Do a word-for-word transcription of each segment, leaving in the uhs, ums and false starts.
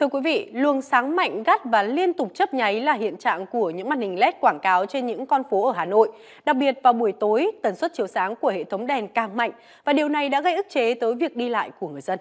Thưa quý vị, luồng sáng mạnh, gắt và liên tục chớp nháy là hiện trạng của những màn hình led quảng cáo trên những con phố ở Hà Nội. Đặc biệt vào buổi tối, tần suất chiếu sáng của hệ thống đèn càng mạnh và điều này đã gây ức chế tới việc đi lại của người dân.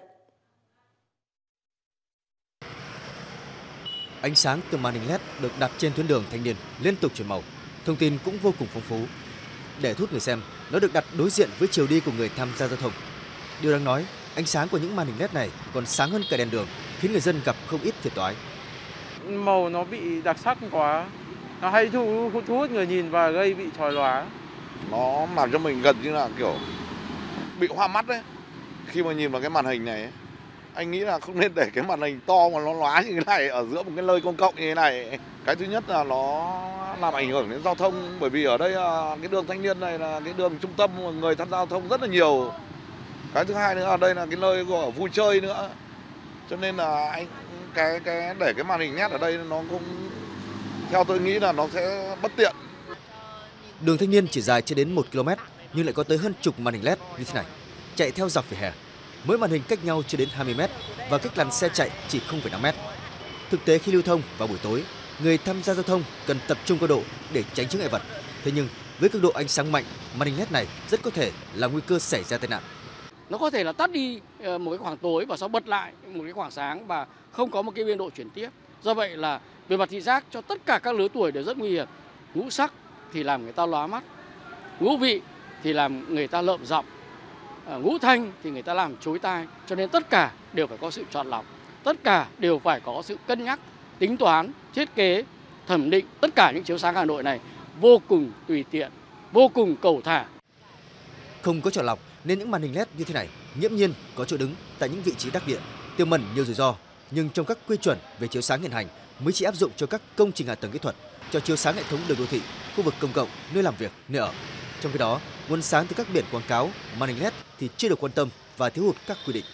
Ánh sáng từ màn hình led được đặt trên tuyến đường Thanh Niên liên tục chuyển màu, thông tin cũng vô cùng phong phú. Để thu hút người xem, nó được đặt đối diện với chiều đi của người tham gia giao thông. Điều đáng nói, ánh sáng của những màn hình led này còn sáng hơn cả đèn đường, khiến người dân gặp không ít phiền toái. Màu nó bị đặc sắc quá, nó hay thu, thu hút người nhìn và gây bị chói lóa. Nó làm cho mình gần như là kiểu bị hoa mắt đấy. Khi mà nhìn vào cái màn hình này, anh nghĩ là không nên để cái màn hình to mà nó lóa như thế này ở giữa một cái nơi công cộng như thế này. Cái thứ nhất là nó làm ảnh hưởng đến giao thông, bởi vì ở đây cái đường Thanh Niên này là cái đường trung tâm, người tham gia giao thông rất là nhiều. Cái thứ hai nữa là đây là cái nơi của vui chơi nữa, cho nên là anh cái cái để cái màn hình led ở đây nó cũng theo tôi nghĩ là nó sẽ bất tiện. Đường Thanh Niên chỉ dài chưa đến một ki lô mét nhưng lại có tới hơn chục màn hình led như thế này, chạy theo dọc vỉa hè. Mỗi màn hình cách nhau chưa đến hai mươi mét và cách làn xe chạy chỉ không phẩy năm mét. Thực tế khi lưu thông vào buổi tối, người tham gia giao thông cần tập trung cao độ để tránh chướng ngại vật. Thế nhưng với cường độ ánh sáng mạnh, màn hình led này rất có thể là nguy cơ xảy ra tai nạn. Nó có thể là tắt đi một cái khoảng tối và sau bật lại một cái khoảng sáng và không có một cái biên độ chuyển tiếp. Do vậy là về mặt thị giác cho tất cả các lứa tuổi đều rất nguy hiểm. Ngũ sắc thì làm người ta lóa mắt, ngũ vị thì làm người ta lợm giọng, ngũ thanh thì người ta làm chối tai. Cho nên tất cả đều phải có sự chọn lọc, tất cả đều phải có sự cân nhắc, tính toán, thiết kế, thẩm định. Tất cả những chiếu sáng Hà Nội này vô cùng tùy tiện, vô cùng cầu thả. Không có chọn lọc nên những màn hình led như thế này nghiễm nhiên có chỗ đứng tại những vị trí đắc địa, tiềm ẩn nhiều rủi ro. Nhưng trong các quy chuẩn về chiếu sáng hiện hành mới chỉ áp dụng cho các công trình hạ tầng kỹ thuật, cho chiếu sáng hệ thống đường đô thị, khu vực công cộng, nơi làm việc, nơi ở. Trong khi đó, nguồn sáng từ các biển quảng cáo, màn hình led thì chưa được quan tâm và thiếu hụt các quy định.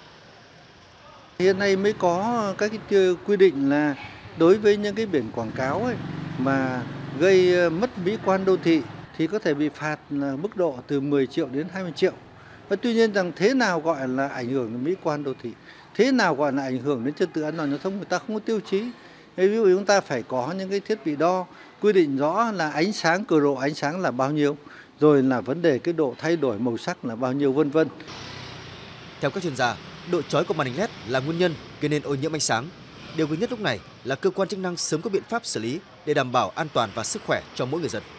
Hiện nay mới có các cái quy định là đối với những cái biển quảng cáo ấy mà gây mất mỹ quan đô thị thì có thể bị phạt mức độ từ mười triệu đến hai mươi triệu. Và tuy nhiên rằng thế nào gọi là ảnh hưởng đến mỹ quan đô thị, thế nào gọi là ảnh hưởng đến trật tự an toàn giao thông, người ta không có tiêu chí. Ví dụ chúng ta phải có những cái thiết bị đo quy định rõ là ánh sáng, cường độ ánh sáng là bao nhiêu, rồi là vấn đề cái độ thay đổi màu sắc là bao nhiêu, vân vân. Theo các chuyên gia, độ chói của màn hình led là nguyên nhân gây nên ô nhiễm ánh sáng. Điều cần nhất lúc này là cơ quan chức năng sớm có biện pháp xử lý để đảm bảo an toàn và sức khỏe cho mỗi người dân.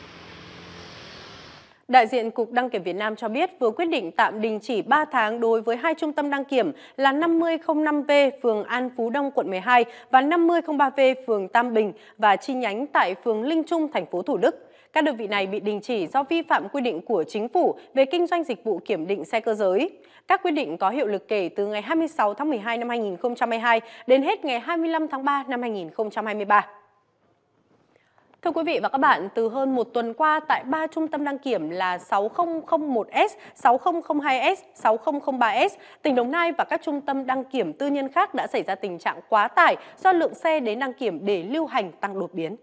Đại diện Cục Đăng kiểm Việt Nam cho biết vừa quyết định tạm đình chỉ ba tháng đối với hai trung tâm đăng kiểm là năm nghìn không trăm năm V phường An Phú Đông, quận mười hai và năm nghìn không trăm ba V phường Tam Bình và chi nhánh tại phường Linh Trung, thành phố Thủ Đức. Các đơn vị này bị đình chỉ do vi phạm quy định của Chính phủ về kinh doanh dịch vụ kiểm định xe cơ giới. Các quyết định có hiệu lực kể từ ngày hai mươi sáu tháng mười hai năm hai nghìn không trăm hai mươi hai đến hết ngày hai mươi lăm tháng ba năm hai nghìn không trăm hai mươi ba. Thưa quý vị và các bạn, từ hơn một tuần qua tại ba trung tâm đăng kiểm là sáu nghìn không một S, sáu nghìn không hai S, sáu nghìn không ba S, tỉnh Đồng Nai và các trung tâm đăng kiểm tư nhân khác đã xảy ra tình trạng quá tải do lượng xe đến đăng kiểm để lưu hành tăng đột biến.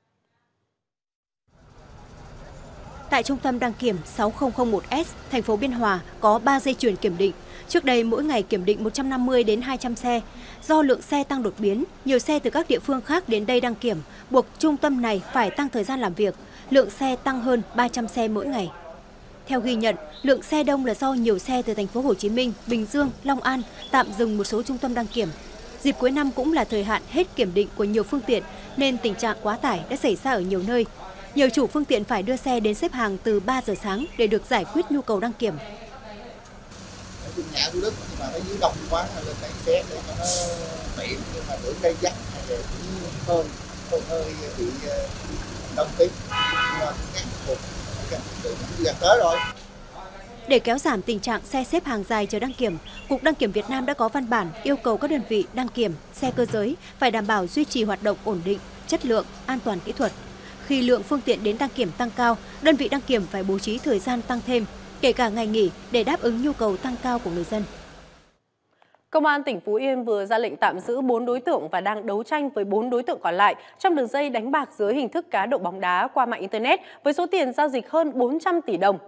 Tại trung tâm đăng kiểm sáu nghìn không một S, thành phố Biên Hòa có ba dây chuyền kiểm định. Trước đây mỗi ngày kiểm định một trăm năm mươi đến hai trăm xe. Do lượng xe tăng đột biến, nhiều xe từ các địa phương khác đến đây đăng kiểm, buộc trung tâm này phải tăng thời gian làm việc. Lượng xe tăng hơn ba trăm xe mỗi ngày. Theo ghi nhận, lượng xe đông là do nhiều xe từ thành phố Hồ Chí Minh, Bình Dương, Long An tạm dừng một số trung tâm đăng kiểm. Dịp cuối năm cũng là thời hạn hết kiểm định của nhiều phương tiện nên tình trạng quá tải đã xảy ra ở nhiều nơi. Nhiều chủ phương tiện phải đưa xe đến xếp hàng từ ba giờ sáng để được giải quyết nhu cầu đăng kiểm. Nhà Thủ Đức nhưng mà nó dưới đông quá lên đây xe để cho nó tiện, nhưng mà tưởng đây dắt thì hơi hơi hơi bị đông tí, nhưng mà ngắn một cái gần tới rồi. Để kéo giảm tình trạng xe xếp hàng dài chờ đăng kiểm, Cục Đăng kiểm Việt Nam đã có văn bản yêu cầu các đơn vị đăng kiểm xe cơ giới phải đảm bảo duy trì hoạt động ổn định, chất lượng, an toàn kỹ thuật. Khi lượng phương tiện đến đăng kiểm tăng cao, đơn vị đăng kiểm phải bố trí thời gian tăng thêm, kể cả ngày nghỉ để đáp ứng nhu cầu tăng cao của người dân. Công an tỉnh Phú Yên vừa ra lệnh tạm giữ bốn đối tượng và đang đấu tranh với bốn đối tượng còn lại trong đường dây đánh bạc dưới hình thức cá độ bóng đá qua mạng Internet với số tiền giao dịch hơn bốn trăm tỷ đồng.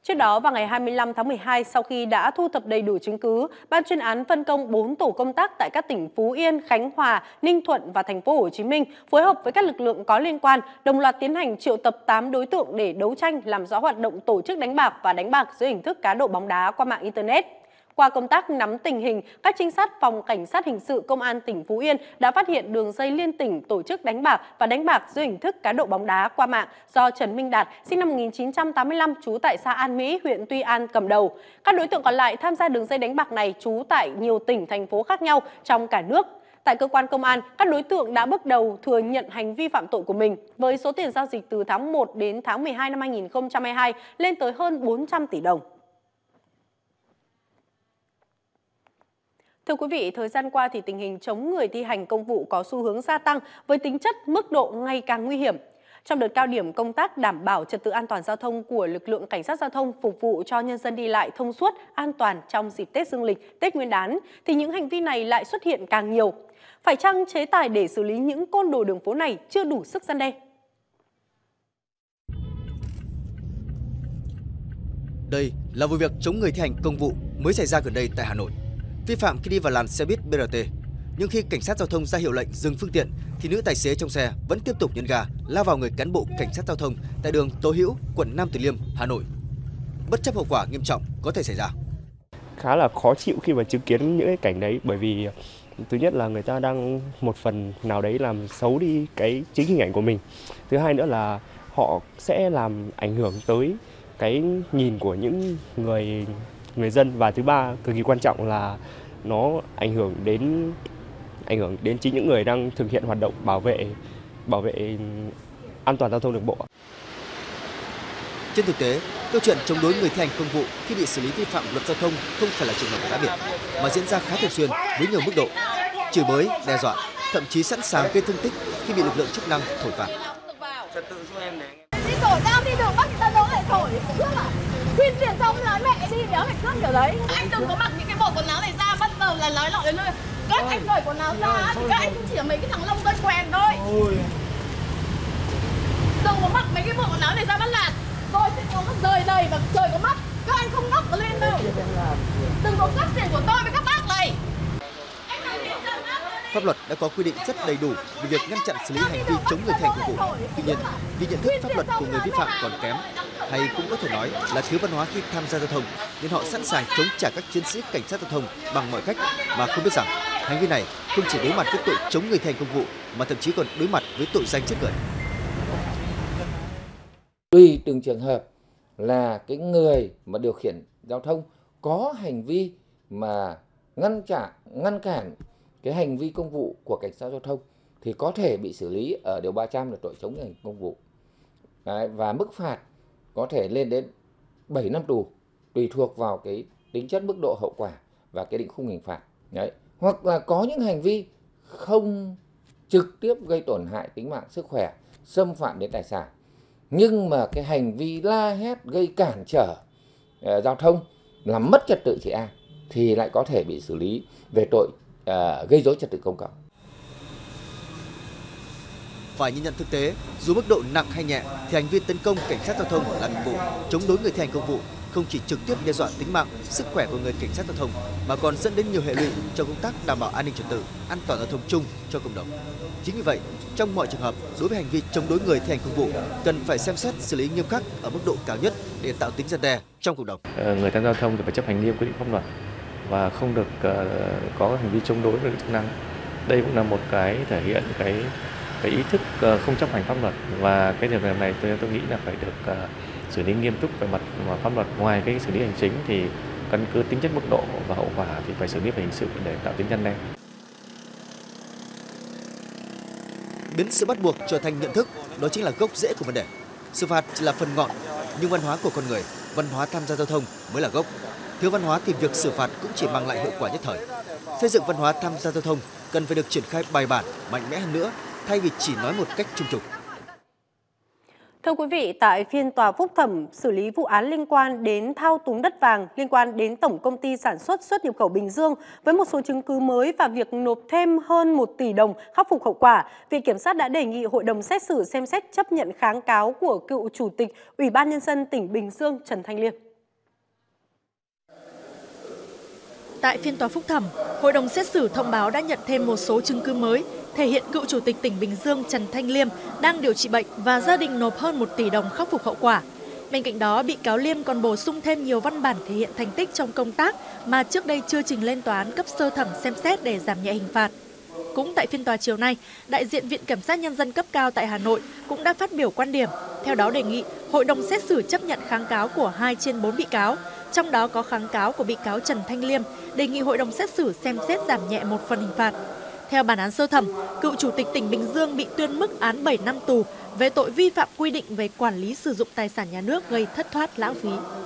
Trước đó, vào ngày hai mươi lăm tháng mười hai, sau khi đã thu thập đầy đủ chứng cứ, ban chuyên án phân công bốn tổ công tác tại các tỉnh Phú Yên, Khánh Hòa, Ninh Thuận và thành phố Hồ Chí Minh phối hợp với các lực lượng có liên quan, đồng loạt tiến hành triệu tập tám đối tượng để đấu tranh làm rõ hoạt động tổ chức đánh bạc và đánh bạc dưới hình thức cá độ bóng đá qua mạng Internet. Qua công tác nắm tình hình, các trinh sát phòng cảnh sát hình sự công an tỉnh Phú Yên đã phát hiện đường dây liên tỉnh tổ chức đánh bạc và đánh bạc dưới hình thức cá độ bóng đá qua mạng do Trần Minh Đạt, sinh năm một nghìn chín trăm tám mươi lăm, trú tại xã An Mỹ, huyện Tuy An cầm đầu. Các đối tượng còn lại tham gia đường dây đánh bạc này trú tại nhiều tỉnh, thành phố khác nhau trong cả nước. Tại cơ quan công an, các đối tượng đã bước đầu thừa nhận hành vi phạm tội của mình với số tiền giao dịch từ tháng một đến tháng mười hai năm hai nghìn không trăm hai mươi hai lên tới hơn bốn trăm tỷ đồng. Thưa quý vị, thời gian qua thì tình hình chống người thi hành công vụ có xu hướng gia tăng với tính chất mức độ ngày càng nguy hiểm. Trong đợt cao điểm công tác đảm bảo trật tự an toàn giao thông của lực lượng cảnh sát giao thông phục vụ cho nhân dân đi lại thông suốt, an toàn trong dịp Tết Dương lịch, Tết Nguyên đán, thì những hành vi này lại xuất hiện càng nhiều. Phải chăng chế tài để xử lý những côn đồ đường phố này chưa đủ sức răn đe? Đây là vụ việc chống người thi hành công vụ mới xảy ra gần đây tại Hà Nội. Vi phạm khi đi vào làn xe buýt bê rờ tê, nhưng khi cảnh sát giao thông ra hiệu lệnh dừng phương tiện thì nữ tài xế trong xe vẫn tiếp tục nhấn ga lao vào người cán bộ cảnh sát giao thông tại đường Tô Hữu, quận Nam Từ Liêm, Hà Nội, bất chấp hậu quả nghiêm trọng có thể xảy ra. Khá là khó chịu khi mà chứng kiến những cái cảnh đấy, bởi vì thứ nhất là người ta đang một phần nào đấy làm xấu đi cái chính hình ảnh của mình. Thứ hai nữa là họ sẽ làm ảnh hưởng tới cái nhìn của những người người dân, và thứ ba cực kỳ quan trọng là nó ảnh hưởng đến ảnh hưởng đến chính những người đang thực hiện hoạt động bảo vệ bảo vệ an toàn giao thông đường bộ. Trên thực tế, câu chuyện chống đối người thi hành công vụ khi bị xử lý vi phạm luật giao thông không phải là trường hợp cá biệt, mà diễn ra khá thường xuyên với nhiều mức độ, chửi bới, đe dọa, thậm chí sẵn sàng gây thương tích khi bị lực lượng chức năng thổi phạt. Đi thổi tao đi đường Bắc người ta đâu lại thổi trước à? Xin tiền xong nói mẹ đi đéo phải cướp kiểu đấy. Anh đừng có mặc những cái bộ quần áo này ra, bắt đầu là nói lọ đến nơi. Các anh cởi quần áo ra thì các anh cũng chỉ là mấy cái thằng lông đơn quèn thôi. Đừng có mặc mấy cái bộ quần áo này ra bắt lạt. Rồi sẽ có rời đầy và trời có mắt. Các anh không ngóc có lên đâu. Đừng có cắt tiền của tôi với các bác này. Pháp luật đã có quy định rất đầy đủ về việc ngăn chặn xử lý hành vi chống người thi hành công vụ. Tuy nhiên, vì nhận thức pháp luật của người vi phạm còn kém, hay cũng có thể nói là thiếu văn hóa khi tham gia giao thông, nên họ sẵn sàng chống trả các chiến sĩ cảnh sát giao thông bằng mọi cách, mà không biết rằng hành vi này không chỉ đối mặt với tội chống người thi hành công vụ mà thậm chí còn đối mặt với tội danh giết người. Tùy từng trường hợp là cái người mà điều khiển giao thông có hành vi mà ngăn chặn ngăn cản cái hành vi công vụ của cảnh sát giao thông thì có thể bị xử lý ở điều ba trăm là tội chống người thi hành công vụ. Đấy, và mức phạt có thể lên đến bảy năm tù, tùy thuộc vào cái tính chất mức độ hậu quả và cái định khung hình phạt. Đấy. Hoặc là có những hành vi không trực tiếp gây tổn hại tính mạng, sức khỏe, xâm phạm đến tài sản, nhưng mà cái hành vi la hét gây cản trở uh, giao thông, làm mất trật tự trị an thì lại có thể bị xử lý về tội uh, gây rối trật tự công cộng. Phải nhìn nhận thực tế, dù mức độ nặng hay nhẹ thì hành vi tấn công cảnh sát giao thông là công vụ, chống đối người thi hành công vụ không chỉ trực tiếp đe dọa tính mạng, sức khỏe của người cảnh sát giao thông mà còn dẫn đến nhiều hệ lụy trong công tác đảm bảo an ninh trật tự, an toàn giao thông chung cho cộng đồng. Chính vì vậy, trong mọi trường hợp, đối với hành vi chống đối người thi hành công vụ cần phải xem xét xử lý nghiêm khắc ở mức độ cao nhất để tạo tính răn đe trong cộng đồng. Người tham gia giao thông thì phải chấp hành nghiêm quy định pháp luật và không được uh, có hành vi chống đối lực lượng chức năng. Đây cũng là một cái thể hiện cái cái ý thức uh, không chấp hành pháp luật, và cái điều này tôi tôi nghĩ là phải được uh, xử lý nghiêm túc về mặt pháp luật. Ngoài cái xử lý hành chính thì căn cứ tính chất mức độ và hậu quả thì phải xử lý về hình sự để tạo tính răn đe. Biến sự bắt buộc trở thành nhận thức, đó chính là gốc rễ của vấn đề. Xử phạt chỉ là phần ngọn, nhưng văn hóa của con người, văn hóa tham gia giao thông mới là gốc. Thiếu văn hóa thì việc xử phạt cũng chỉ mang lại hiệu quả nhất thời. Xây dựng văn hóa tham gia giao thông cần phải được triển khai bài bản, mạnh mẽ hơn nữa, thay vì chỉ nói một cách chung chung. Thưa quý vị, tại phiên tòa phúc thẩm xử lý vụ án liên quan đến thao túng đất vàng liên quan đến Tổng Công ty Sản xuất Xuất nhập khẩu Bình Dương với một số chứng cứ mới và việc nộp thêm hơn một tỷ đồng khắc phục hậu quả, Viện Kiểm sát đã đề nghị Hội đồng xét xử xem xét chấp nhận kháng cáo của cựu Chủ tịch Ủy ban Nhân dân tỉnh Bình Dương Trần Thanh Liêm. Tại phiên tòa phúc thẩm, hội đồng xét xử thông báo đã nhận thêm một số chứng cứ mới, thể hiện cựu Chủ tịch tỉnh Bình Dương Trần Thanh Liêm đang điều trị bệnh và gia đình nộp hơn một tỷ đồng khắc phục hậu quả. Bên cạnh đó, bị cáo Liêm còn bổ sung thêm nhiều văn bản thể hiện thành tích trong công tác mà trước đây chưa trình lên tòa án cấp sơ thẩm xem xét để giảm nhẹ hình phạt. Cũng tại phiên tòa chiều nay, đại diện Viện Kiểm sát Nhân dân cấp cao tại Hà Nội cũng đã phát biểu quan điểm, theo đó đề nghị hội đồng xét xử chấp nhận kháng cáo của hai trên bốn bị cáo, trong đó có kháng cáo của bị cáo Trần Thanh Liêm, đề nghị hội đồng xét xử xem xét giảm nhẹ một phần hình phạt. Theo bản án sơ thẩm, cựu Chủ tịch tỉnh Bình Dương bị tuyên mức án bảy năm tù về tội vi phạm quy định về quản lý sử dụng tài sản nhà nước gây thất thoát lãng phí.